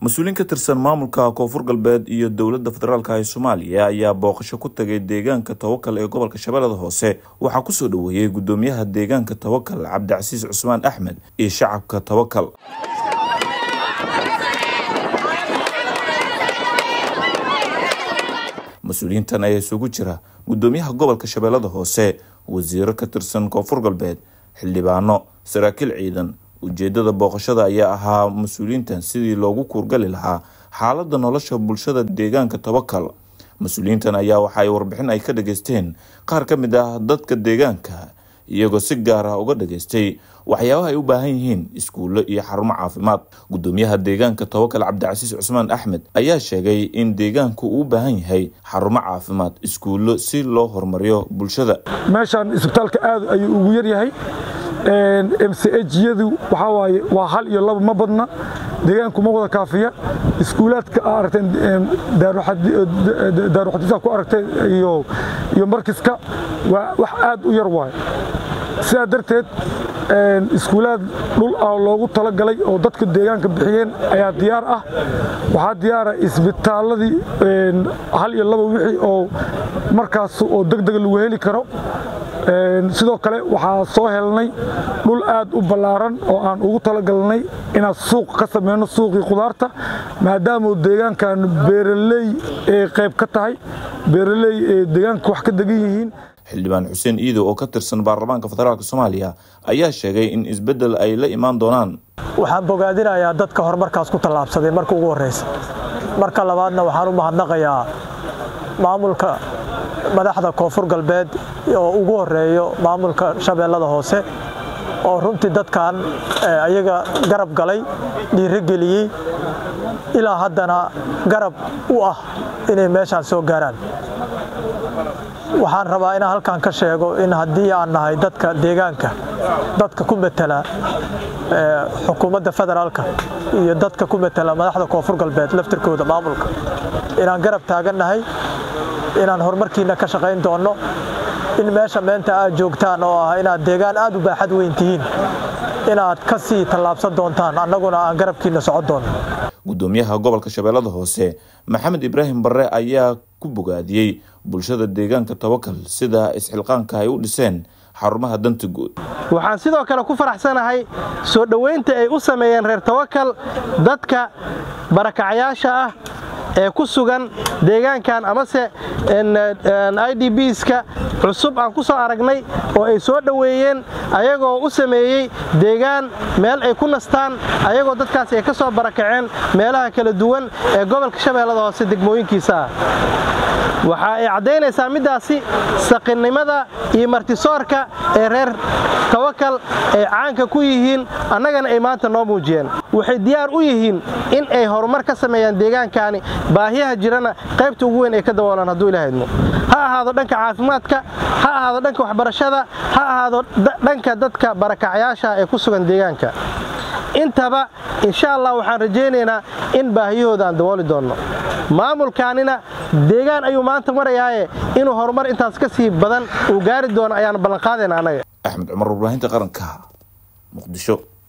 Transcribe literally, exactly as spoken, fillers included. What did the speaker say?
مسؤولين كترسن maamulka koonfur galbeed iyo dawladda federaalka ee Soomaaliya ayaa booqasho ku tagay deegaanka Tawakal ee gobolka Shabeellada Hoose waxa ku soo dhaweeyay gudoomiyaha deegaanka Tawakal Cabdicasiis Cusmaan Axmed iyo shacabka Tawakal. مسؤولينتان ayaa isugu jira gudoomiyaha gobolka Shabeellada Hoose, wasiiro ka tirsan koonfur galbeed, xildhibaano, saraakiil ciidan. ujeedada booqashada ayaa ahaa mas'uuliyiintan sidii loogu kuurgali lahaa xaaladda nolosha bulshada deegaanka Tawakal. mas'uuliyiintan ayaa waxa ay warbixin ay ka dhageysteen qaar ka mid ah dadka deegaanka, iyagoo si gaar ah uga dhageystay waxyaabaha ay u baahan yihiin iskuulo iyo xarumo caafimaad. gudoomiyaha deegaanka Tawakal Cabdicasiis Cusmaan Axmed ayaa sheegay in deegaanku uu u baahan yahay xarumo caafimaad, iskuulo si loo horumariyo bulshada. meeshan isbitaalka aad ayuu ugu yar yahay, M C H yadu waxa waaye waa hal iyo laba ma badna, deegaanku ma wada kaafiya. iskuulaadka aragteen daaruxadiisa ku aragtay iyo iyo markiska waa wax aad u yar waay. sidaa darteed iskuulaad dhul ah loogu talagalay oo dadka deegaanka bixiyeen ayaa diyaar ah. waxaa diyaar ah isbitaaladii hal iyo laba wixii oo markaas oo degdeg lagu heli karo. sidoo kale waxaa soo helnay dhul aad u ballaaran oo aan ugu talagalnay inaan suuq ka sameeyno, suuqii khudaarta, maadaama deegaankan beeraley ee qayb ka tahay, beeraley ee deegaanka wax ka degan yihiin. xildhibaan Xuseen Iido oo ka tirsan baarlamaanka federaalka Soomaaliya ayaa sheegay in isbedel ay la imaan doonaan. waxaan bogaadinayaa dadka horumarkaas ku tallaabsaday marka ugu horeysa. marka labaadna waxaan u mahadnaqayaa maamulka madaxda koonfur galbeed oo ugu horeeyo maamulka Shabeellada Hoose oo runtii dadkan ayaga garab galay, dhiirigeliyay, ilaa haddana garab u ah inay meeshaan soo gaaraan. waxaan rabaa inaan halkan ka sheego in haddii aan nahay dadka deegaanka, dadka ku metela xukuumadda federaalka iyo dadka ku metela madaxda koonfur galbeed laftirkooda maamulka, inaan garab taagannahay, inaan horumarkiina ka shaqayn doono, in meesha meenta aad joogtaan oo ah inaad deegaan aad u baaxad weyn tihiin inaad ka sii tallaabsan doontaan, annaguna aan garabkiina socon doono. gudoomiyaha gobolka Shabeellada Hoose Maxamed Ibraahim Barre ayaa ku bogaadiyay bulshada deegaanka Tawakal sida isxilqaanka ay u dhiseen xarumaha danta guud. waxaan sidoo kale ku faraxsanahay soo dhaweynta ay u sameeyeen reer Tawakal dadka barakacayaasha ah ee ku sugan deegaankan amase I D Bs-ka cusub aan ku soo aragnay oo ay soo dhaweeyeen ayagoo u sameeyay deegaan meel ay ku nastaan, ayagoo dadkaas ay ka soo barakaceen meelaha kala duwan ee gobolka Shabeellada Hoose degmooyinkiisa. waxa ay cadeynaysaa midaasi saqinimada iyo martisoorka ee reer Tawakal ay caanka ku yihiin, annagana ay maanta noo muujiyeen. waxay diyaar u yihiin in ay horumar ka sameeyaan deegaankaani, baahiyaha jirana qaybta ugu weyn ay ka daboolaan hadduu Ilaahay idmo. ha ahaado dhanka caafimaadka, ha ahaado dhanka waxbarashada, ha ahaado dhanka dadka barakacayaasha ee ku sugan deegaanka. intaba insha Allah waxaan rajaynaynaa in baahiyahooda aan dabooli doono. maamulkaanina deegaan ayuu maanta marayaaye inuu horumar intaas ka sii badan uu gaari doono ayaan ballan qaadaynaa anaga. Axmed Cumar, warbaahinta qaranka, Muqdisho.